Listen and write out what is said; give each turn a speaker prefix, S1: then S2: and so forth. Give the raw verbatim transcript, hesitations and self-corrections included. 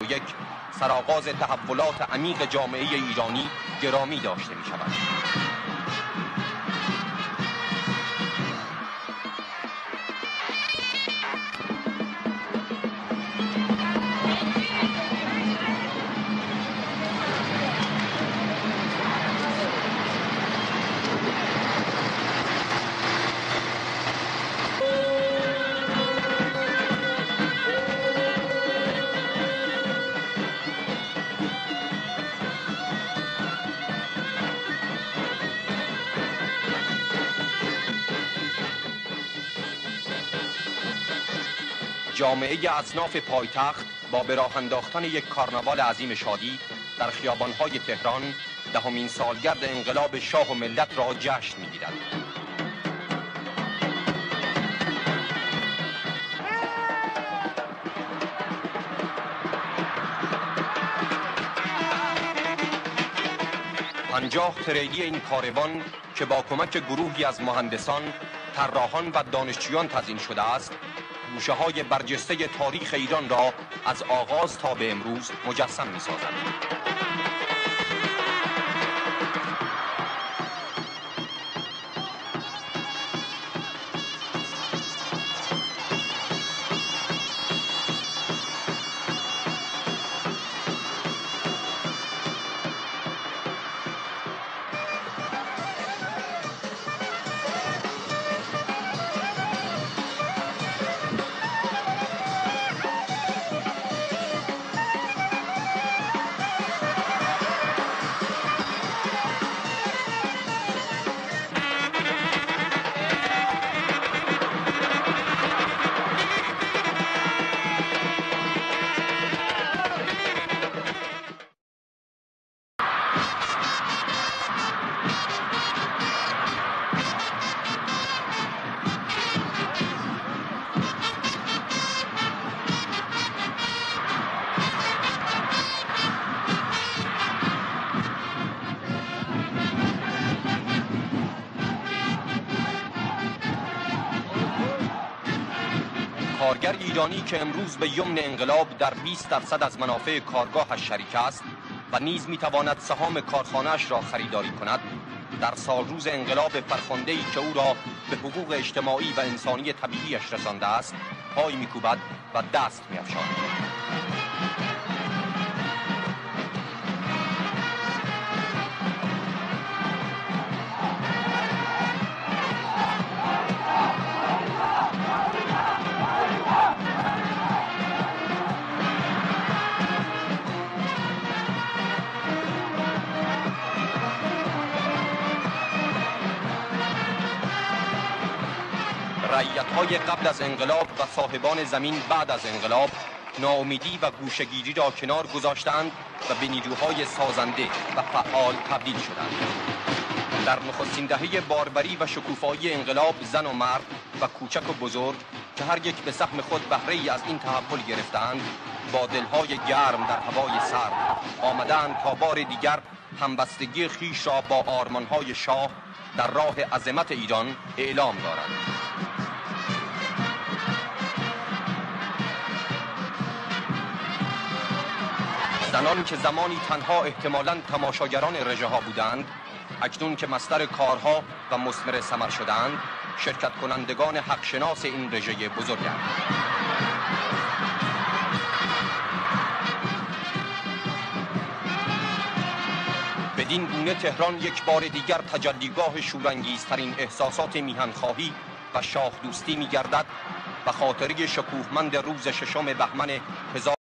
S1: و یک سرآغاز تحولات عمیق جامعه ایرانی گرامی داشته می شود. جامعه اصناف پایتخت با به راه انداختن یک کارناوال عظیم شادی در خیابان‌های تهران دهمین سالگرد انقلاب شاه و ملت را جشن می‌گیرد. پنجاه تریلی این کاروان که با کمک گروهی از مهندسان، طراحان و دانشجویان تزیین شده است، گوشه های برجسته تاریخ ایران را از آغاز تا به امروز مجسم می سازند. کارگر ایرانی که امروز به یمن انقلاب در بیست درصد از منافع کارگاهش شریک است و نیز میتواند سهام کارخانه‌اش را خریداری کند، در سال روز انقلاب فرخنده‌ای که او را به حقوق اجتماعی و انسانی طبیعیش رسانده است پای میکوبد و دست میافشاند. رعیت‌های قبل از انقلاب و صاحبان زمین بعد از انقلاب ناامیدی و گوشه‌گیری را کنار گذاشتند و به نیروهای سازنده و فعال تبدیل شدند. در نخستین دهه باربری و شکوفایی انقلاب زن و مرد و کوچک و بزرگ که هر یک به سهم خود بهره‌ای از این تحول گرفتند، با دلهای گرم در هوای سرد آمدند تا بار دیگر همبستگی خیش را با آرمانهای شاه در راه عظمت ایران اعلام دارند. زنان که زمانی تنها احتمالاً تماشاگران رژه ها بودند، اکنون که مصدر کارها و مثمر ثمر شدند، شرکت کنندگان حقشناس این رژه بزرگند. بدین گونه تهران یک بار دیگر تجلیگاه شورانگیزترین احساسات میهنخواهی و شاه دوستی می گردد و خاطره شکوهمند روز ششم بهمن هزار